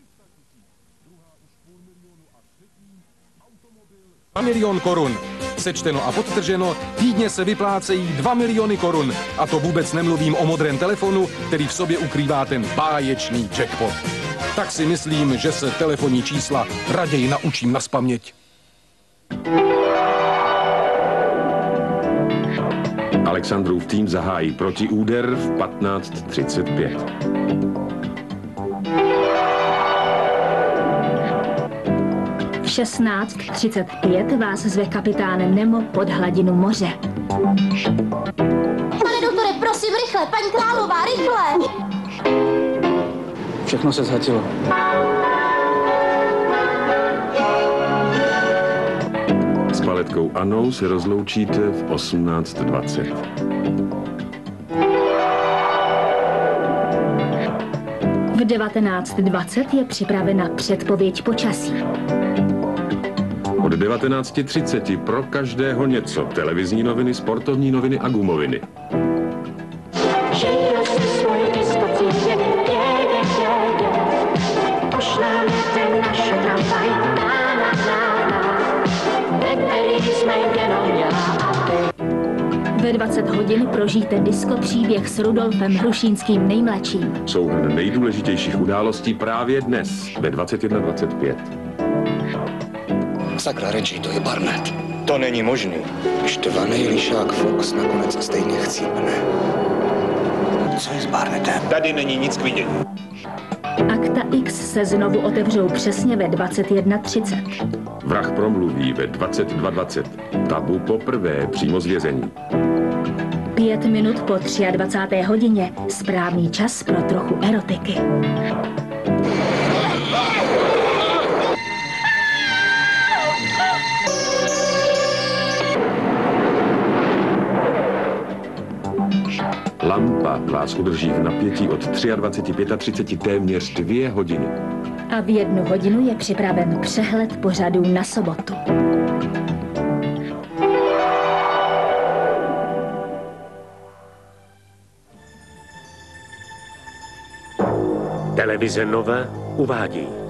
2 milion korun. Sečteno a podtrženo, týdně se vyplácejí 2 miliony korun. A to vůbec nemluvím o modrém telefonu, který v sobě ukrývá ten báječný jackpot. Tak si myslím, že se telefonní čísla raději naučím nazpaměť. Alexandrův tým zahájí protiúder v 15:35. V 16:35 vás zve kapitán Nemo pod hladinu moře. Pane doktore, prosím, rychle, paní králová, rychle! Všechno se zhatilo. S baletkou Annou se rozloučíte v 18:20. V 19:20 je připravena předpověď počasí. Od 19:30 pro každého něco. Televizní noviny, sportovní noviny a gumoviny. Ve 20 hodin prožijte disko příběh s Rudolfem Hrušínským nejmladším. Souhrn nejdůležitějších událostí právě dnes ve 21:25. Sakra, Reggie, to je Barnett. To není možný. Štvanej lišák Fox nakonec stejně chcípne. Co je s Barnettem? Tady není nic k vidění. Akta X se znovu otevřou přesně ve 21:30. Vrah promluví ve 22:20. Tabu poprvé přímo z vězení. 5 minut po 23. hodině. Správný čas pro trochu erotiky. Lampa vás udrží v napětí od 23:35 téměř 2 hodiny. A v 1 hodinu je připraven přehled pořadů na sobotu. Televize Nova uvádí.